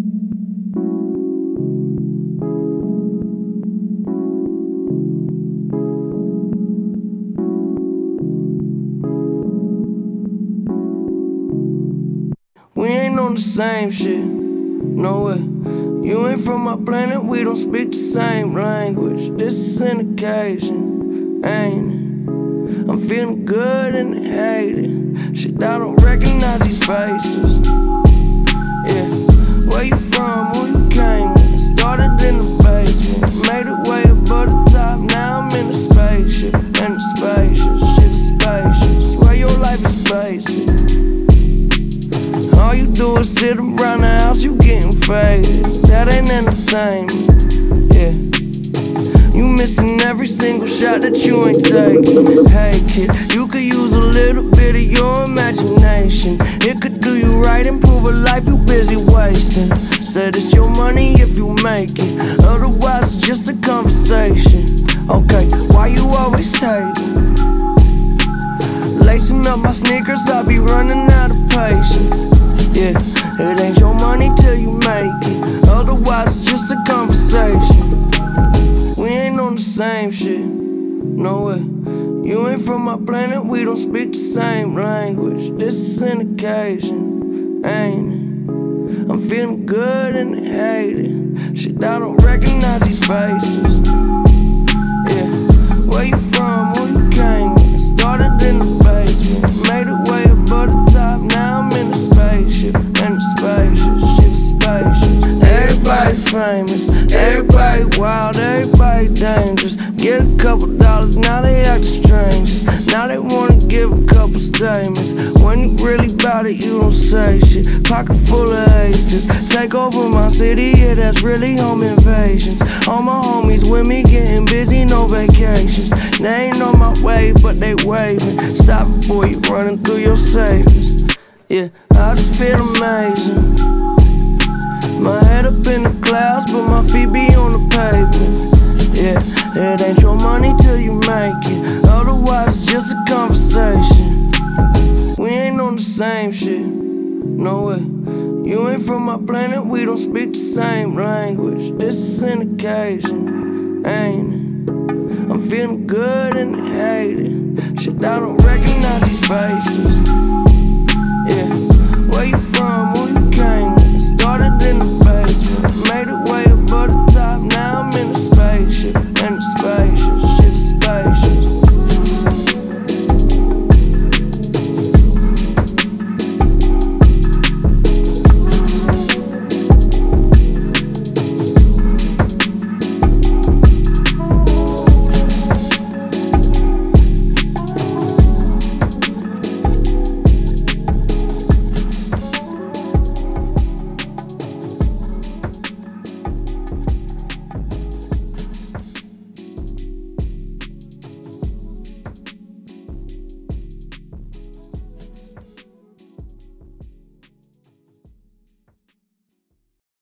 We ain't on the same shit, no way. You ain't from my planet, we don't speak the same language. This is an occasion, ain't it? I'm feeling good and hating. Shit, I don't recognize these faces. Yeah, where you from, who you came with? Started in the basement, made it way above the top. Now I'm in the spaceship, and the spacious, shit is spacious. Swear your life is basic. All you do is sit around the house, you getting faded. That ain't entertainment, yeah. You missing every single shot that you ain't taking. Hey kid, you could use a little bit of your imagination. It could do you right, improve a life you busy wasting. Said it's your money if you make it, otherwise it's just a conversation. Okay, why you always hating? Lacing up my sneakers, I'll be running out of patience. Yeah, it ain't your money till you make it, otherwise it's just a conversation. We ain't on the same shit, no way. You ain't from my planet, we don't speak the same language. This is an occasion, ain't it? I'm feeling good and hating. Shit, I don't recognize these faces. Yeah, where you from, who you came with? Started in the basement, made it way above the top. Now I'm in the spaceship, and the spacious, shit is spacious. Everybody famous, everybody wild, everybody dangerous. Get a couple dollars, now they act strangers. Now they wanna give a couple statements. When you really bout it, you don't say shit. Pocket full of aces, take over my city, yeah, that's really home invasions. All my homies with me getting busy, no vacations. They ain't on my wave, but they waving. Stop it, boy, you running through your savings. Yeah, I just feel amazing. My head up in the clouds, but my feet be on the pavement. Yeah, it ain't your money till you make it, otherwise it's just a conversation. We ain't on the same shit, no way. You ain't from my planet, we don't speak the same language. This is an occasion, ain't it? I'm feeling good and hating. Shit, I don't recognize these faces. Yeah, where you from?